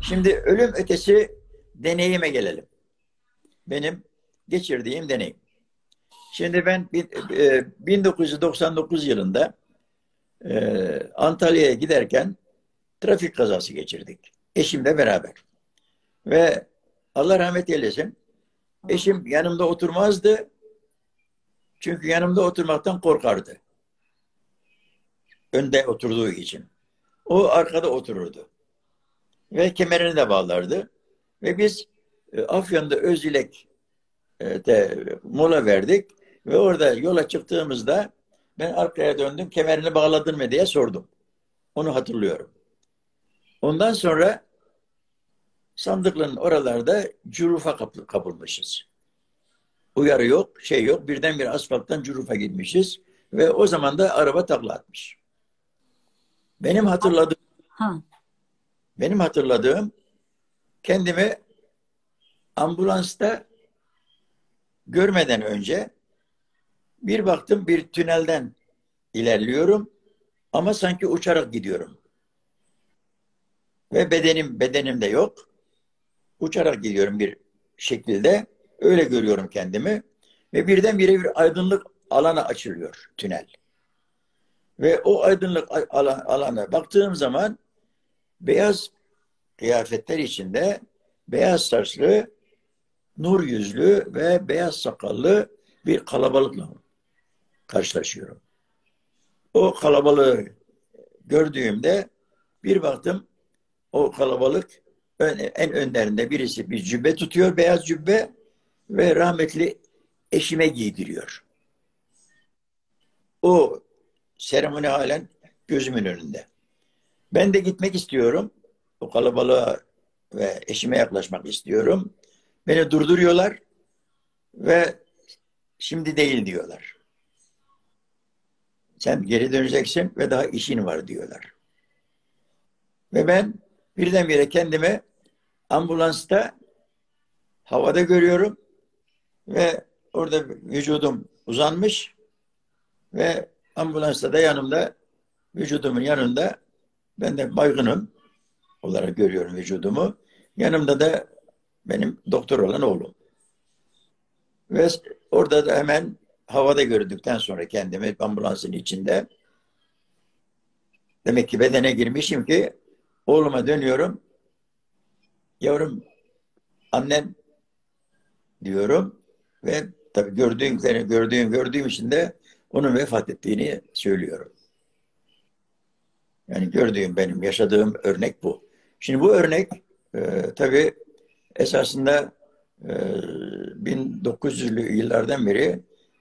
Şimdi ölüm ötesi deneyime gelelim. Benim geçirdiğim deneyim. Şimdi ben 1999 yılında Antalya'ya giderken trafik kazası geçirdik. Eşimle beraber. Ve Allah rahmet eylesin. Eşim yanımda oturmazdı. Çünkü yanımda oturmaktan korkardı. Önde oturduğu için. O arkada otururdu. Ve kemerini de bağlardı. Ve biz Afyon'da Özilek'te mola verdik. Ve orada yola çıktığımızda ben arkaya döndüm. Kemerini bağladın mı diye sordum. Onu hatırlıyorum. Ondan sonra Sandıklı'nın oralarda cürufa kapılmışız. Uyarı yok, şey yok. Birdenbire asfalttan cürufa gitmişiz. Ve o zaman da araba takla atmış. Benim hatırladığım, Ha. benim hatırladığım kendimi ambulansta görmeden önce bir baktım bir tünelden ilerliyorum ama sanki uçarak gidiyorum. Ve bedenim de yok. Uçarak gidiyorum bir şekilde. Öyle görüyorum kendimi. Ve birdenbire bir aydınlık alana açılıyor tünel. Ve o aydınlık alana baktığım zaman beyaz kıyafetler içinde beyaz saçlı, nur yüzlü ve beyaz sakallı bir kalabalıkla karşılaşıyorum. O kalabalığı gördüğümde bir baktım o kalabalık en önlerinde birisi bir cübbe tutuyor, beyaz cübbe ve rahmetli eşime giydiriyor. O seremoni halen gözümün önünde. Ben de gitmek istiyorum. O kalabalığa ve eşime yaklaşmak istiyorum. Beni durduruyorlar ve şimdi değil diyorlar. Sen geri döneceksin ve daha işin var diyorlar. Ve ben birdenbire kendimi ambulansta havada görüyorum ve orada vücudum uzanmış ve ambulansta da yanımda vücudumun yanında ben de baygınım olarak görüyorum vücudumu. Yanımda da benim doktor olan oğlum. Ve orada da hemen havada gördükten sonra kendimi ambulansın içinde demek ki bedene girmişim ki oğluma dönüyorum. Yavrum annen diyorum ve tabii gördüğüm için de onun vefat ettiğini söylüyorum. Yani gördüğüm benim yaşadığım örnek bu. Şimdi bu örnek tabii esasında e, 1900'lü yıllardan beri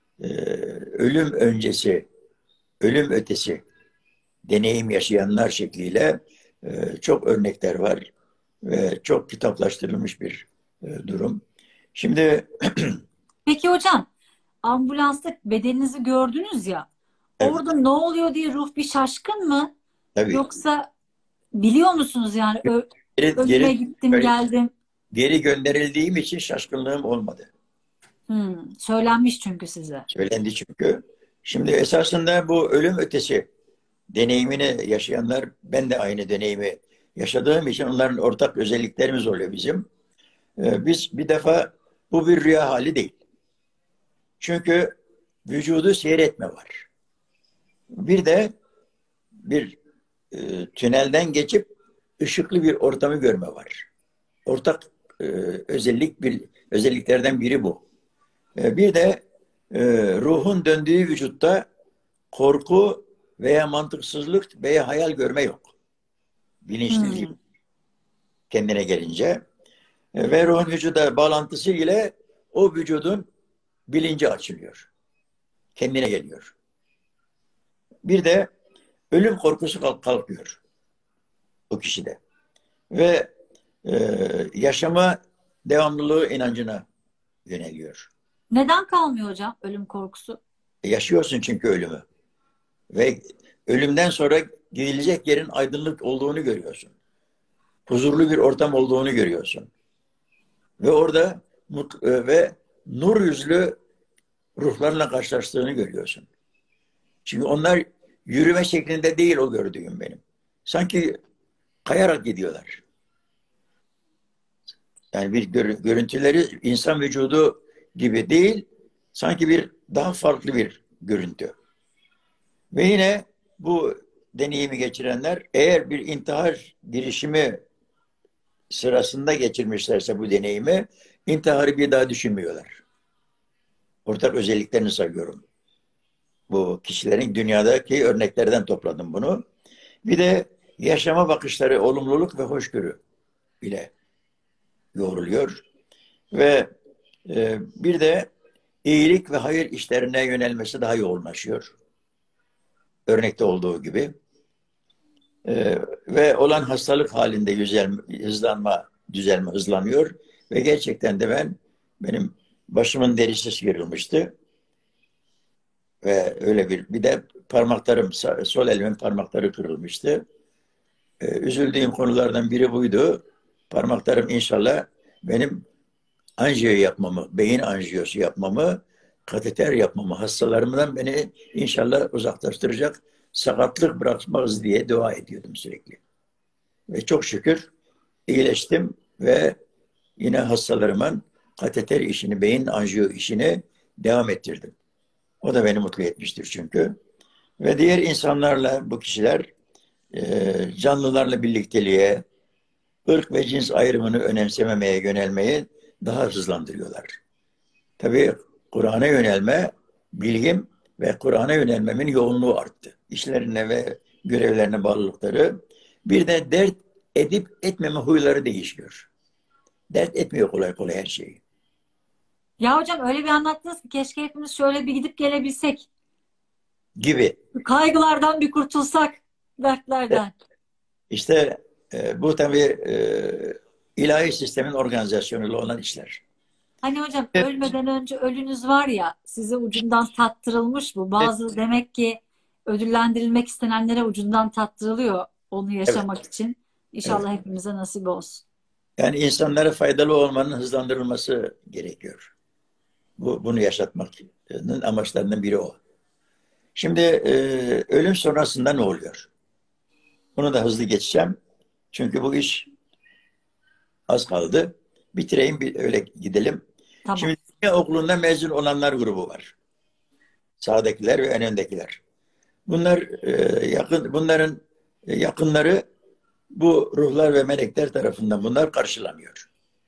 ölüm öncesi, ölüm ötesi deneyim yaşayanlar şekliyle çok örnekler var ve çok kitaplaştırılmış bir durum. Şimdi Peki hocam, ambulansta bedeninizi gördünüz ya. evet, Orada ne oluyor diye ruh bir şaşkın mı? tabii Yoksa biliyor musunuz yani geri, ölüme geri, gittim geldim. geri gönderildiğim için şaşkınlığım olmadı. Söylenmiş çünkü size. Söylendi çünkü. Şimdi esasında bu ölüm ötesi deneyimini yaşayanlar, ben de aynı deneyimi yaşadığım için onların ortak özelliklerimiz oluyor bizim. Biz bir defa bu bir rüya hali değil. Çünkü vücudu seyretme var. Bir de bir tünelden geçip ışıklı bir ortamı görme var. Ortak e, özelliklerden biri bu. Bir de ruhun döndüğü vücutta korku veya mantıksızlık veya hayal görme yok. Bilinçli Hmm. kendine gelince. Ve ruhun vücuda bağlantısı ile o vücudun bilinci açılıyor. Kendine geliyor. Bir de ölüm korkusu kalkıyor o kişide. Ve yaşama devamlılığı inancına yöneliyor. Neden kalmıyor hocam ölüm korkusu? Yaşıyorsun çünkü ölümü. Ve ölümden sonra gidilecek yerin aydınlık olduğunu görüyorsun. Huzurlu bir ortam olduğunu görüyorsun. Ve orada ve nur yüzlü ruhlarla karşılaştığını görüyorsun. Çünkü onlar yürüme şeklinde değil o gördüğüm benim. Sanki kayarak gidiyorlar. Yani bir görüntüleri insan vücudu gibi değil, sanki bir daha farklı bir görüntü. Ve yine bu deneyimi geçirenler eğer bir intihar girişimi sırasında geçirmişlerse bu deneyimi intiharı bir daha düşünmüyorlar. Ortak özelliklerini sayıyorum. Bu kişilerin dünyadaki örneklerden topladım bunu. Bir de yaşama bakışları olumluluk ve hoşgörü ile yoğruluyor. Ve bir de iyilik ve hayır işlerine yönelmesi daha yoğunlaşıyor. Örnekte olduğu gibi. Ve olan hastalık halinde düzelme hızlanıyor. Ve gerçekten de benim başımın derisi sıyrılmıştı. Ve öyle bir de parmaklarım, sol elimin parmakları kırılmıştı. Üzüldüğüm konulardan biri buydu. Parmaklarım inşallah benim anjiyo yapmamı, beyin anjiyosu yapmamı, kateter yapmamı, hastalarımdan beni inşallah uzaklaştıracak, sakatlık bırakmaz diye dua ediyordum sürekli. Ve çok şükür iyileştim ve yine hastalarımın kateter işini, beyin anjiyo işini devam ettirdim. O da beni mutlu etmiştir çünkü. Ve diğer insanlarla bu kişiler canlılarla birlikteliğe, ırk ve cins ayrımını önemsememeye yönelmeyi daha hızlandırıyorlar. Tabii Kur'an'a yönelme, bilgim ve Kur'an'a yönelmemin yoğunluğu arttı. İşlerine ve görevlerine bağlılıkları. Bir de dert edip etmeme huyları değişiyor. Dert etmiyor kolay kolay her şeyi. Ya hocam öyle bir anlattınız ki keşke hepimiz şöyle bir gidip gelebilsek. Gibi. Kaygılardan bir kurtulsak, dertlerden. İşte bu tabii ilahi sistemin organizasyonuyla olan işler. Hani hocam ölmeden önce ölünüz var ya size ucundan tattırılmış bu. Bazı demek ki ödüllendirilmek istenenlere ucundan tattırılıyor onu Evet, yaşamak için. evet. İnşallah hepimize nasip olsun. Yani insanlara faydalı olmanın hızlandırılması gerekiyor. Bunu yaşatmanın amaçlarından biri o. Şimdi ölüm sonrasında ne oluyor? Bunu da hızlı geçeceğim. Çünkü bu iş az kaldı. Bitireyim, öyle gidelim. Tamam. Şimdi dünya okulunda mezun olanlar grubu var. Sağdakiler ve en öndekiler. Bunların yakınları bu ruhlar ve melekler tarafından bunlar karşılanıyor.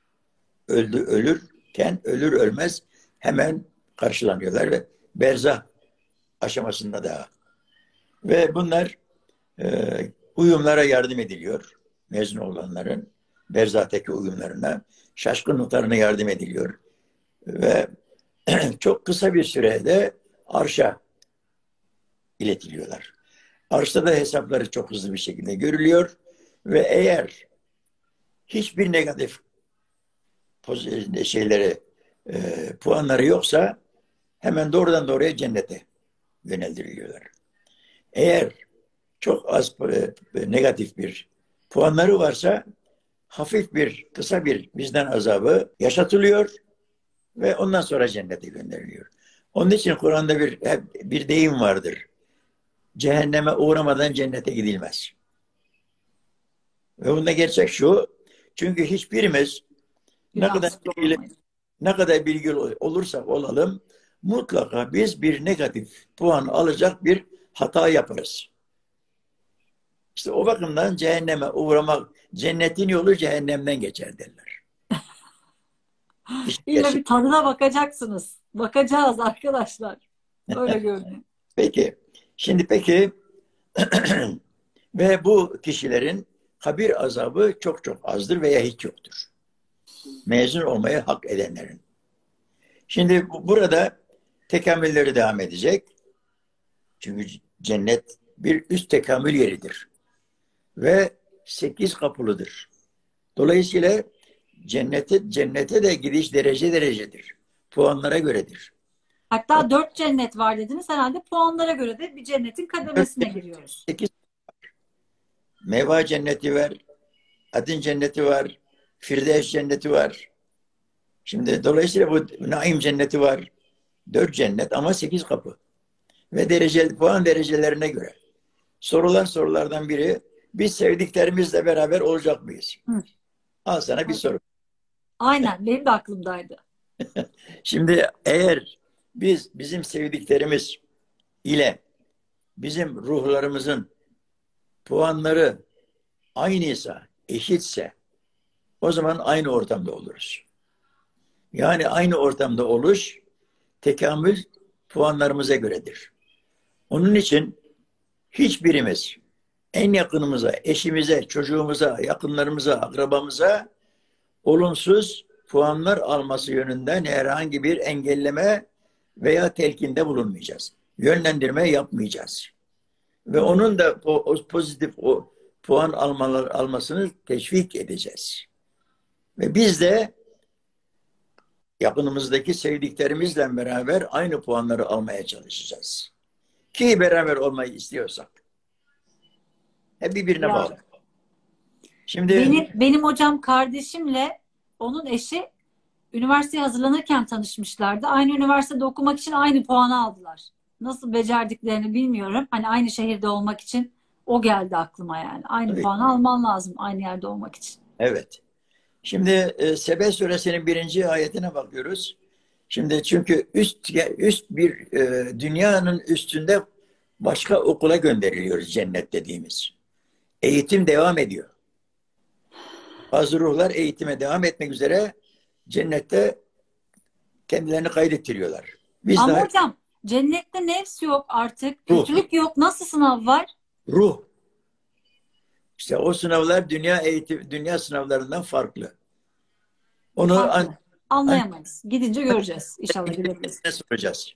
Ölürken ölür ölmez hemen karşılanıyorlar ve berzah aşamasında daha. Ve bunlar uyumlara yardım ediliyor. Mezun olanların berzahtaki uyumlarına, şaşkınlıklarına yardım ediliyor. Ve çok kısa bir sürede arşa iletiliyorlar. Arşta da hesapları çok hızlı bir şekilde görülüyor ve eğer hiçbir negatif şeyleri, puanları yoksa hemen doğrudan doğruya cennete yöneldiriliyorlar. Eğer çok az negatif bir puanları varsa hafif bir, kısa bir vicdan azabı yaşatılıyor ve ondan sonra cennete gönderiliyor. Onun için Kur'an'da bir deyim vardır. Cehenneme uğramadan cennete gidilmez. Ve bunda gerçek şu, çünkü hiçbirimiz ne kadar Günahsız bilgili, olamayız. ne kadar bilgili olursak olalım, mutlaka biz bir negatif puan alacak bir hata yaparız. İşte o bakımdan cehenneme uğramak, cennetin yolu cehennemden geçer derler. İşte İlla bir tadına bakacaksınız. Bakacağız arkadaşlar. Öyle görünüyor. peki. Şimdi peki ve bu kişilerin kabir azabı çok çok azdır veya hiç yoktur. Mezun olmaya hak edenlerin. Şimdi burada tekamülleri devam edecek. Çünkü cennet bir üst tekamül yeridir. Ve 8 kapılıdır. Dolayısıyla cennete de gidiş derece derecedir. Puanlara göredir. Hatta 4 cennet var dediniz. Herhalde puanlara göre de bir cennetin kademesine giriyoruz. 8 meva cenneti var, adın cenneti var, firdevs cenneti var. Şimdi dolayısıyla bu naim cenneti var. 4 cennet ama 8 kapı. Ve puan derecelerine göre. Sorulan sorulardan biri, biz sevdiklerimizle beraber olacak mıyız? Hı. Al sana bir soru. Aynen, benim de aklımdaydı. Şimdi eğer bizim sevdiklerimiz ile bizim ruhlarımızın puanları aynıysa, eşitse o zaman aynı ortamda oluruz. Yani aynı ortamda oluş tekamül puanlarımıza göredir. Onun için hiçbirimiz en yakınımıza, eşimize, çocuğumuza, yakınlarımıza, akrabamıza olumsuz puanlar alması yönünden herhangi bir engelleme veya telkinde bulunmayacağız. Yönlendirme yapmayacağız. Ve onun da pozitif puan almasını teşvik edeceğiz. Ve biz de yakınımızdaki sevdiklerimizle beraber aynı puanları almaya çalışacağız. Ki beraber olmayı istiyorsak. Hep birbirine Ya, bağlı. Şimdi benim hocam kardeşimle onun eşi üniversiteye hazırlanırken tanışmışlardı. Aynı üniversitede okumak için aynı puanı aldılar. Nasıl becerdiklerini bilmiyorum. Hani aynı şehirde olmak için o geldi aklıma yani. Aynı tabii, puanı alman lazım aynı yerde olmak için. evet. Şimdi Sebe suresinin 1. ayetine bakıyoruz. Şimdi çünkü üst bir dünyanın üstünde başka okula gönderiliyoruz, cennet dediğimiz. Eğitim devam ediyor. Bazı ruhlar eğitime devam etmek üzere cennette kendilerini kaydettiriyorlar. Biz Ama de hocam cennette nefs yok artık. ruh, Kötülük yok. Nasıl sınav var? ruh. İşte o sınavlar dünya sınavlarından farklı. Onu Farklı. ancak Anlayamayız. Gidince göreceğiz. İnşallah gidebiliriz. soracağız.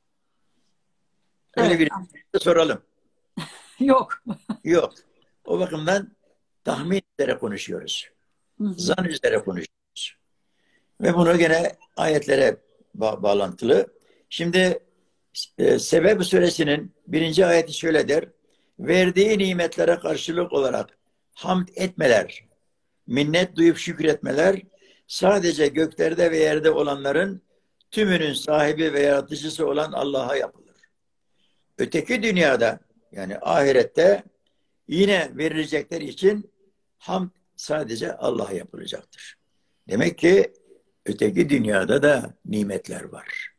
Öyle Evet. bir soralım. Yok. Yok. O bakımdan tahmin üzere konuşuyoruz. Hı hı. Zan üzere konuşuyoruz. Ve bunu gene ayetlere bağlantılı. Şimdi Sebeb suresinin 1. ayeti şöyle der. Verdiği nimetlere karşılık olarak hamd etmeler, minnet duyup şükretmeler sadece göklerde ve yerde olanların tümünün sahibi ve yaratıcısı olan Allah'a yapılır. Öteki dünyada yani ahirette yine verilecekler için hamd sadece Allah'a yapılacaktır. Demek ki öteki dünyada da nimetler var.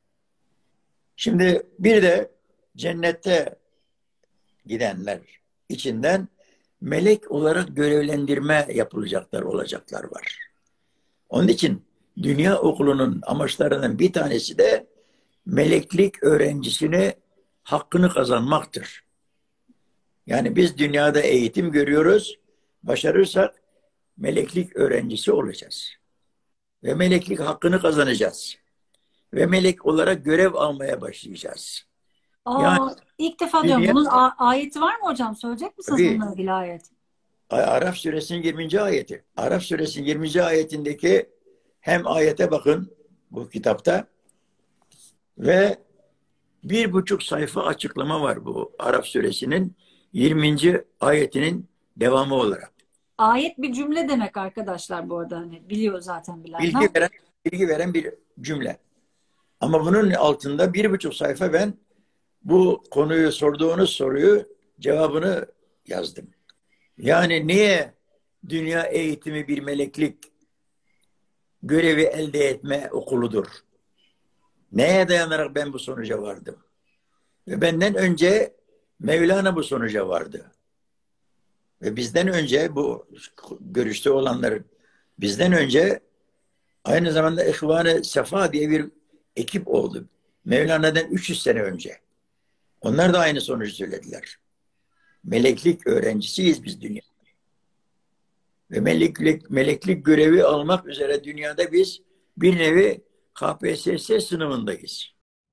Şimdi bir de cennette gidenler içinden melek olarak görevlendirme yapılacaklar olacaklar var. Onun için dünya okulunun amaçlarının bir tanesi de meleklik öğrencisini hakkını kazanmaktır. Yani biz dünyada eğitim görüyoruz, başarırsak meleklik öğrencisi olacağız. Ve meleklik hakkını kazanacağız. Ve melek olarak görev almaya başlayacağız. Yani İlk defa diyorum. dünya, Bunun ayeti var mı hocam? Söyleyecek misiniz tabii, bununla ilgili ayet? Araf suresinin 20. ayeti. Araf suresinin 20. ayetindeki hem ayete bakın bu kitapta ve 1,5 sayfa açıklama var bu Araf suresinin 20. ayetinin devamı olarak. Ayet bir cümle demek arkadaşlar bu arada. Hani biliyor zaten bilenler. Bilgi veren bir cümle. Ama bunun altında 1,5 sayfa ben bu konuyu sorduğunuz soruyu cevabını yazdım. Yani niye dünya eğitimi bir meleklik görevi elde etme okuludur? Neye dayanarak ben bu sonuca vardım? Ve benden önce Mevlana bu sonuca vardı. Ve bizden önce bu görüşte olanların bizden önce aynı zamanda İhvan-ı Sefa diye bir ekip oldu. Mevlana'dan 300 sene önce. Onlar da aynı sonucu söylediler. Meleklik öğrencisiyiz biz dünya. Ve meleklik görevi almak üzere dünyada biz bir nevi KPSS sınavındayız.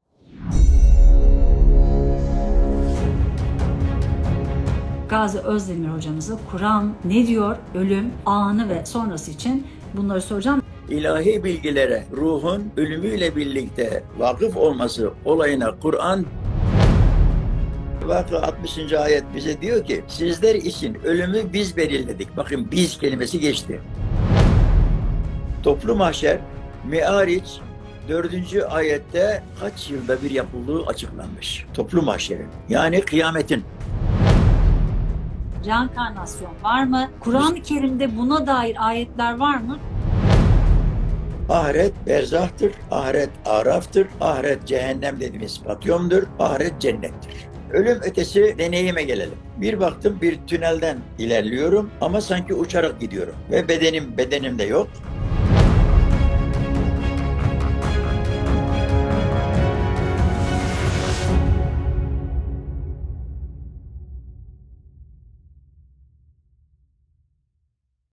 Gazi Özdemir hocamıza Kur'an ne diyor, ölüm, anı ve sonrası için bunları soracağım. İlahi bilgilere ruhun ölümüyle birlikte vakıf olması olayına Kur'an Vakı 60. ayet bize diyor ki sizler için ölümü biz belirledik. Bakın biz kelimesi geçti. Toplu mahşer, Me'ariç 4. ayette kaç yılda bir yapıldığı açıklanmış. Toplu mahşerin yani kıyametin. Reenkarnasyon var mı? Kur'an-ı Kerim'de buna dair ayetler var mı? Ahiret berzahtır, ahiret araftır, ahiret cehennem dediğimiz patyondur, ahiret cennettir. Ölüm ötesi deneyime gelelim. Bir baktım bir tünelden ilerliyorum ama sanki uçarak gidiyorum ve bedenimde yok.